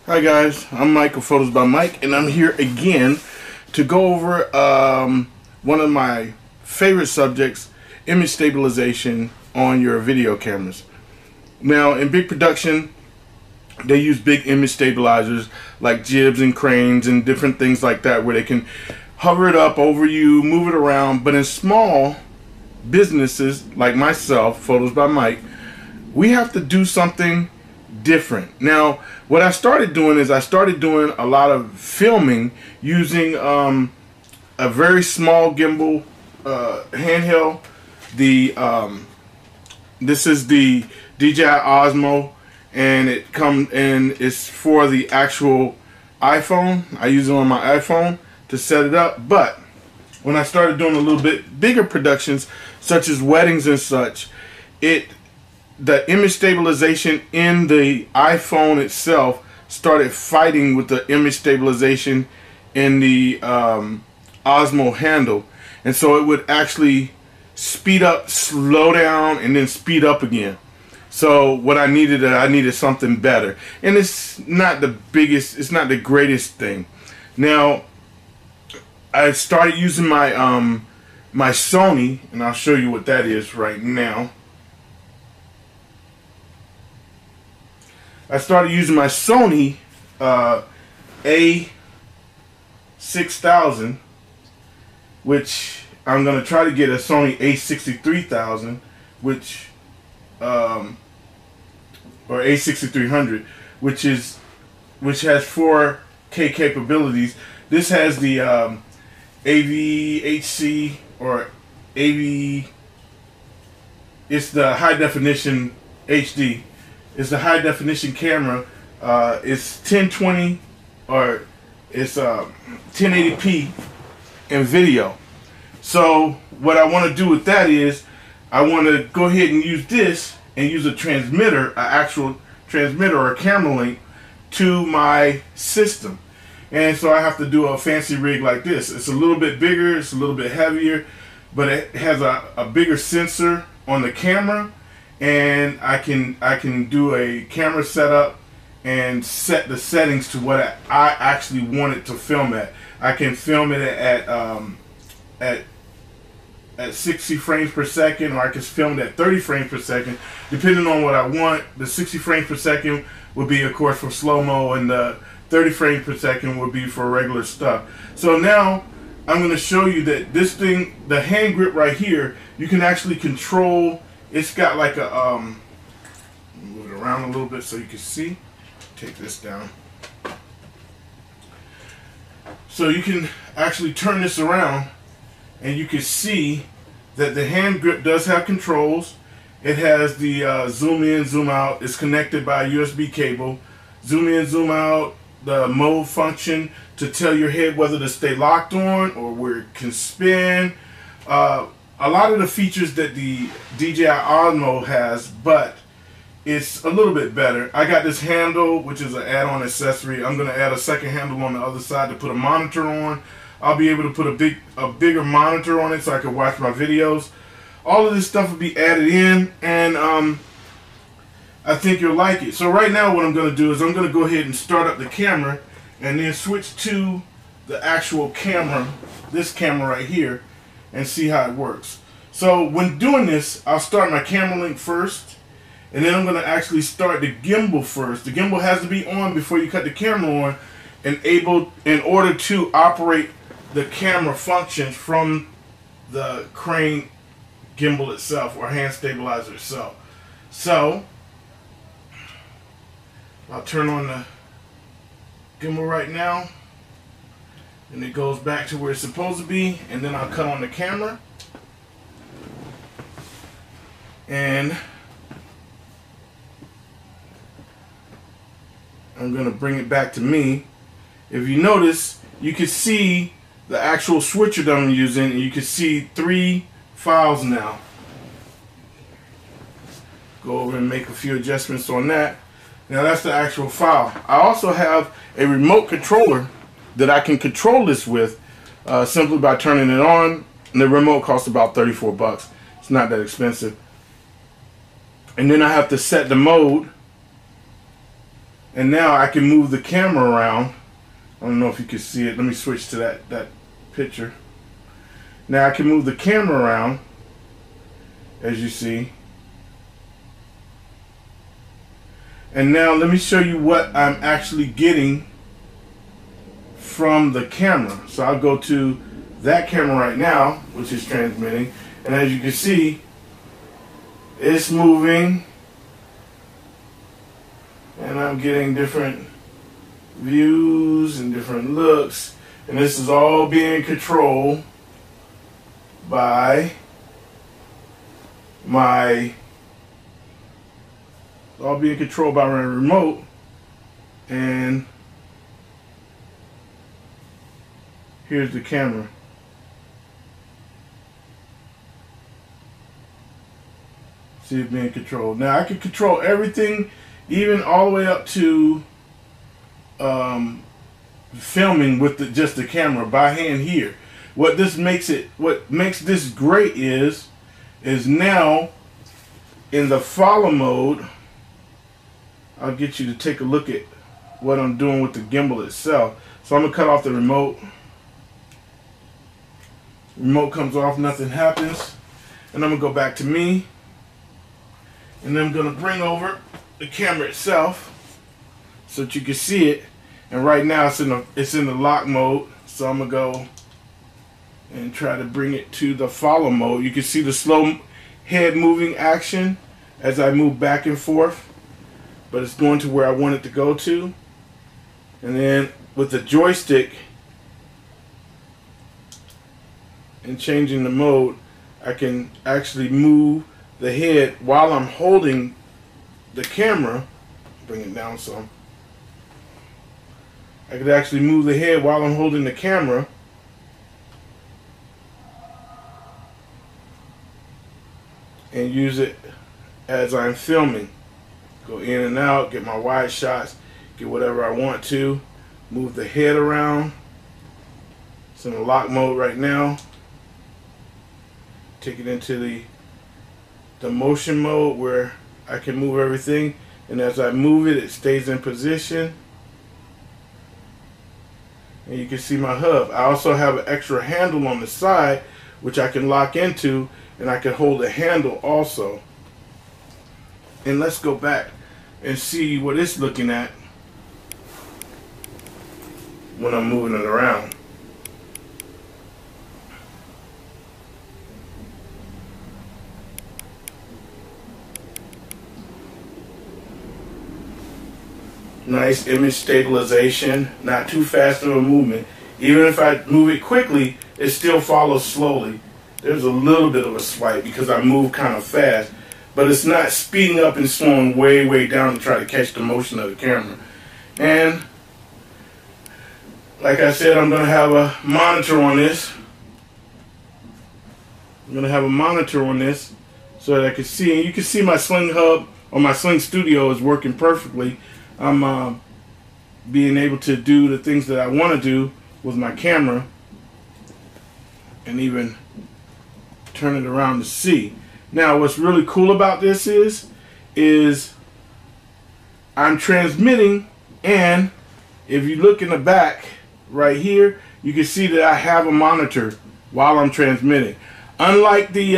Hi guys, I'm Mike of Photos by Mike, and I'm here again to go over one of my favorite subjects, image stabilization on your video cameras. Now, in big production, they use big image stabilizers like jibs and cranes and different things like that, where they can hover it up over you, move it around. But in small businesses like myself, Photos by Mike, we have to do something different. Now, what I started doing is I started doing a lot of filming using a very small gimbal handheld. This is the DJI Osmo, and it's for the actual iPhone. I use it on my iPhone to set it up. But when I started doing a little bit bigger productions, such as weddings and such, the image stabilization in the iPhone itself started fighting with the image stabilization in the Osmo handle, and so it would actually speed up, slow down, and then speed up again. So what I needed something better, and it's not the biggest, it's not the greatest thing. Now I started using my my Sony, and I'll show you what that is right now. I started using my Sony A6000, which I'm going to try to get a Sony A63000, which or A6300, which has 4K capabilities. This has the AVHC or AV. It's the high definition HD. It's a high definition camera. It's 1020 or it's 1080p in video. So what I want to do with that is I want to go ahead and use this and use a transmitter, an actual transmitter or a camera link to my system. And so I have to do a fancy rig like this. It's a little bit bigger, it's a little bit heavier, but it has a bigger sensor on the camera. And I can do a camera setup and set the settings to what I actually want it to film at. I can film it at 60 frames per second, or I can film it at 30 frames per second, depending on what I want. The 60 frames per second would be, of course, for slow-mo, and the 30 frames per second would be for regular stuff. So now I'm going to show you that this thing, the hand grip right here, you can actually control. It's got like a move it around a little bit so you can see. Take this down. So you can actually turn this around, and you can see that the hand grip does have controls. It has the zoom in, zoom out. It's connected by a USB cable. Zoom in, zoom out. The mode function to tell your head whether to stay locked on or where it can spin. A lot of the features that the DJI Osmo has, but it's a little bit better. I got this handle, which is an add-on accessory. I'm going to add a second handle on the other side to put a monitor on. I'll be able to put a bigger monitor on it so I can watch my videos. All of this stuff will be added in, and I think you'll like it. So right now what I'm going to do is I'm going to go ahead and start up the camera and then switch to the actual camera, this camera right here, and see how it works. So when doing this, I'll start my camera link first, and then I'm going to actually start the gimbal first. The gimbal has to be on before you cut the camera on, in order to operate the camera functions from the crane gimbal itself or hand stabilizer itself. So I'll turn on the gimbal right now, and it goes back to where it's supposed to be, and then I'll cut on the camera, and I'm going to bring it back to me. If you notice, you can see the actual switcher that I'm using, and you can see 3 files now. Go over and make a few adjustments on that. Now that's the actual file. I also have a remote controller that I can control this with simply by turning it on. And the remote costs about 34 bucks. It's not that expensive. And then I have to set the mode And now I can move the camera around. I don't know if you can see it. Let me switch to that picture. Now I can move the camera around, as you see. And now let me show you what I'm actually getting from the camera. So I'll go to that camera right now, which is transmitting. And as you can see, it's moving. And I'm getting different views and different looks. And this is all being controlled by my remote. And here's the camera. See it being controlled. Now I can control everything, even all the way up to filming with just the camera by hand here. What makes this great is now in the follow mode. I'll get you to take a look at what I'm doing with the gimbal itself. So I'm gonna cut off the remote. Remote comes off, nothing happens, and I'm gonna go back to me, and then I'm gonna bring over the camera itself so that you can see it. And right now it's in the lock mode, so I'm gonna go and try to bring it to the follow mode. You can see the slow head moving action as I move back and forth, but it's going to where I want it to go to. And then with the joystick and changing the mode, I can actually move the head while I'm holding the camera. Bring it down some. I could actually move the head while I'm holding the camera. And use it as I'm filming. Go in and out, get my wide shots, get whatever I want to. Move the head around. It's in the lock mode right now. Take it into the motion mode where I can move everything. And as I move it, it stays in position. And you can see my hub. I also have an extra handle on the side which I can lock into, and I can hold the handle also. And let's go back and see what it's looking at when I'm moving it around. Nice image stabilization, not too fast of a movement. Even if I move it quickly, it still follows slowly. There's a little bit of a swipe because I move kind of fast, but it's not speeding up and slowing way, way down to try to catch the motion of the camera. And like I said, I'm going to have a monitor on this. I'm going to have a monitor on this so that I can see. And you can see my Sling hub or my Sling Studio is working perfectly. I'm being able to do the things that I want to do with my camera and even turn it around to see. Now what's really cool about this is I'm transmitting, and if you look in the back right here, you can see that I have a monitor while I'm transmitting. Unlike the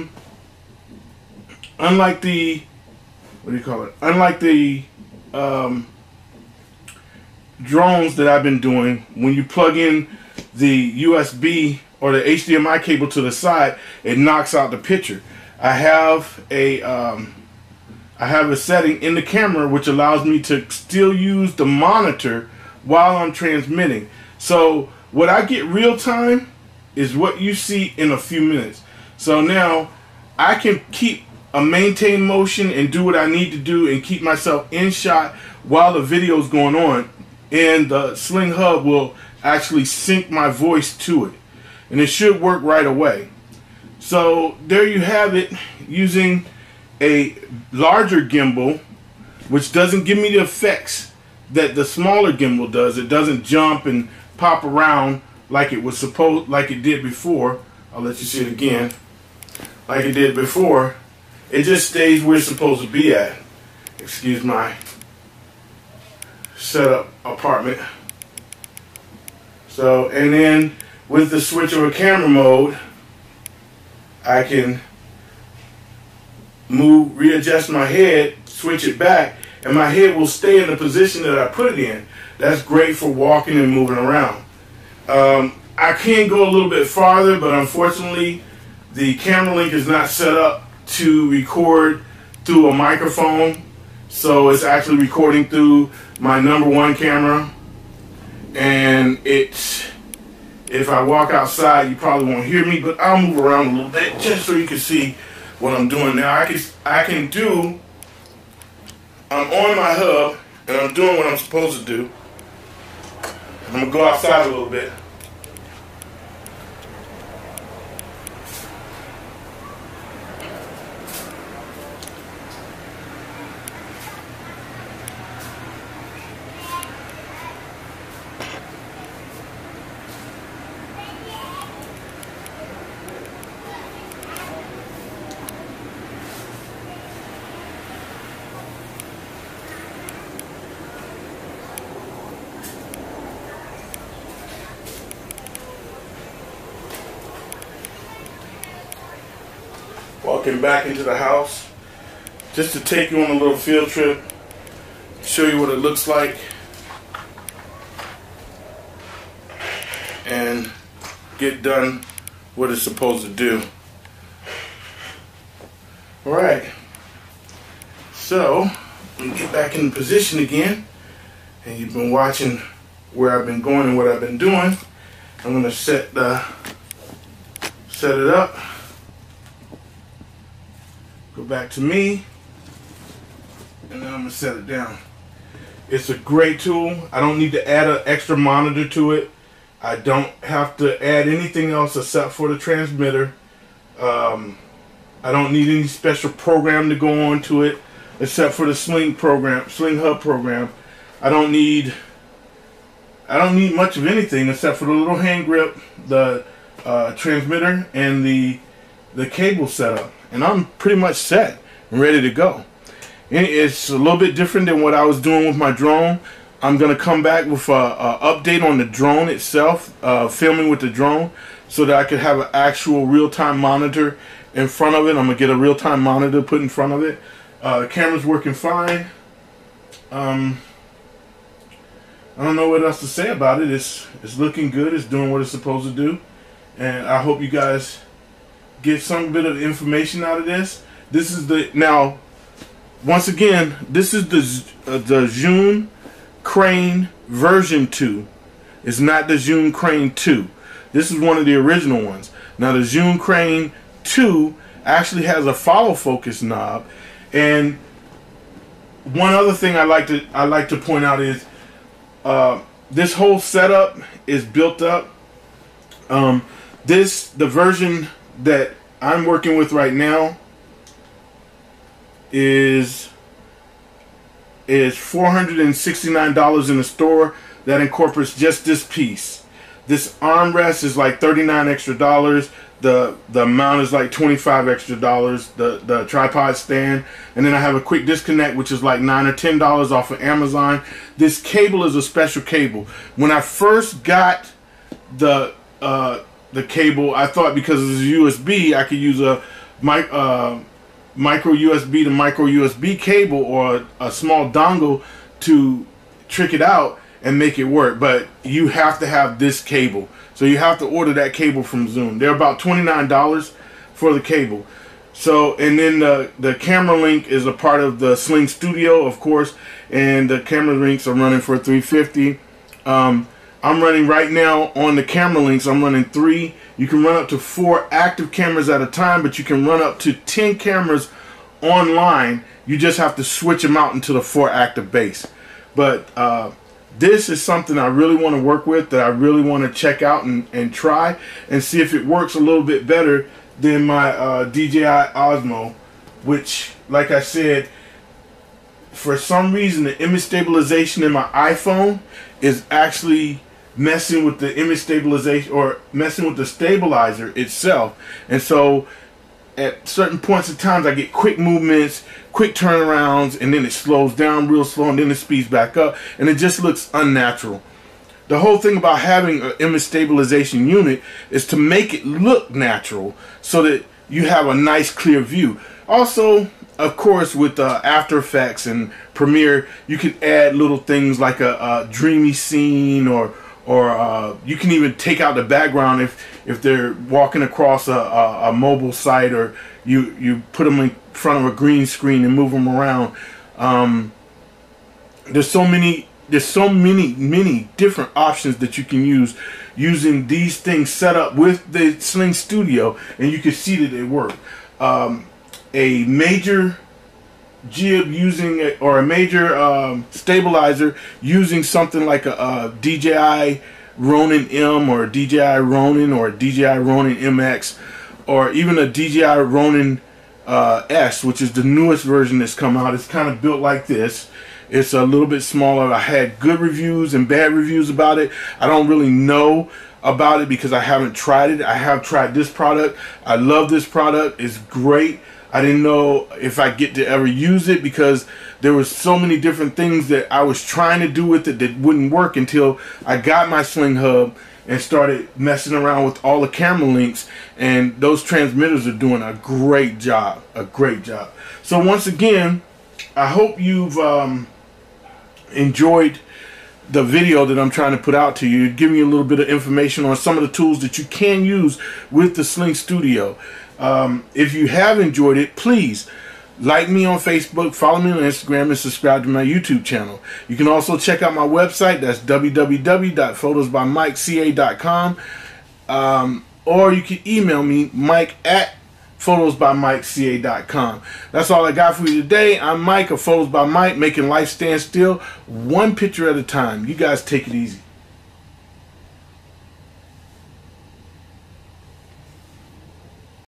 drones that I've been doing, when you plug in the USB or the HDMI cable to the side, it knocks out the picture. I have a setting in the camera which allows me to still use the monitor while I'm transmitting. So what I get real time is what you see in a few minutes. So now I can keep a maintain motion and do what I need to do and keep myself in shot while the video is going on, and the Sling hub will actually sync my voice to it, and it should work right away. So there you have it, using a larger gimbal, which doesn't give me the effects that the smaller gimbal does. It doesn't jump and pop around like it did before. I'll let you see it again. Like it did before. It just stays where it's supposed to be at. Excuse my setup apartment. So, and then with the switch over camera mode, I can readjust my head, switch it back, and my head will stay in the position that I put it in. That's great for walking and moving around. I can go a little bit farther, but unfortunately the camera link is not set up to record through a microphone, so it's actually recording through my #1 camera, and if I walk outside you probably won't hear me, but I'll move around a little bit just so you can see what I'm doing now. I'm on my hub and I'm doing what I'm supposed to do. I'm going to go outside a little bit. Walking back into the house just to take you on a little field trip, show you what it looks like, and get done what it's supposed to do. Alright, so let me get back in position again, and you've been watching where I've been going and what I've been doing. I'm going to set it up. Go back to me, and then I'm going to set it down. It's a great tool. I don't need to add an extra monitor to it. I don't have to add anything else except for the transmitter. I don't need any special program to go on to it except for the Sling Hub program. I don't need much of anything except for the little hand grip, the transmitter, and the cable setup. And I'm pretty much set and ready to go. And it's a little bit different than what I was doing with my drone. I'm going to come back with a update on the drone itself, filming with the drone, so that I could have an actual real-time monitor in front of it. I'm going to get a real-time monitor put in front of it. The camera's working fine. I don't know what else to say about it. It's looking good. It's doing what it's supposed to do. And I hope you guys get some bit of information out of this. This is now, once again, this is the Zhiyun Crane version 2. It's not the Zhiyun Crane 2. This is one of the original ones. Now the Zhiyun Crane 2 actually has a follow focus knob, and one other thing I like to point out is this whole setup is built up. The version that I'm working with right now is $469 in the store. That incorporates just this piece. This armrest is like $39 extra. The mount is like $25 extra. The tripod stand, and then I have a quick disconnect, which is like $9 or $10 off of Amazon. This cable is a special cable. When I first got the cable, I thought because it's USB, I could use a micro USB to micro USB cable or a small dongle to trick it out and make it work. But you have to have this cable, so you have to order that cable from Zhiyun. They're about $29 for the cable. So, and then the camera link is a part of the Sling Studio, of course, and the camera links are running for $350. I'm running right now on the camera links. I'm running 3. You can run up to 4 active cameras at a time, but you can run up to 10 cameras online. You just have to switch them out into the 4 active base. But this is something I really want to work with, that I really want to check out and try and see if it works a little bit better than my DJI Osmo, which, like I said, for some reason the image stabilization in my iPhone is actually messing with the image stabilization, or messing with the stabilizer itself. And so at certain points in times I get quick movements, quick turnarounds, and then it slows down real slow, and then it speeds back up, and it just looks unnatural. The whole thing about having an image stabilization unit is to make it look natural so that you have a nice clear view. Also, of course, with After Effects and Premiere, you can add little things like a dreamy scene, or you can even take out the background if they're walking across a mobile site, or you put them in front of a green screen and move them around. There's so many different options that you can use using these things set up with the Sling Studio, and you can see that they work. A major jib using it, or a major stabilizer using something like a DJI Ronin M, or a DJI Ronin, or a DJI Ronin MX, or even a DJI Ronin S, which is the newest version that's come out. It's kind of built like this. It's a little bit smaller. I had good reviews and bad reviews about it. I don't really know about it because I haven't tried it. I have tried this product. I love this product. It's great. I didn't know if I get to ever use it because there was so many different things that I was trying to do with it that wouldn't work until I got my Sling Hub and started messing around with all the camera links, and those transmitters are doing a great job. So once again, I hope you've enjoyed the video that I'm trying to put out to you, giving you a little bit of information on some of the tools that you can use with the Sling Studio. If you have enjoyed it, please like me on Facebook, follow me on Instagram, and subscribe to my YouTube channel. You can also check out my website. That's www.photosbymike.ca.com, or you can email me, mike@photosbymikeca.com. That's all I got for you today. I'm Mike of Photos by Mike, making life stand still one picture at a time. You guys take it easy.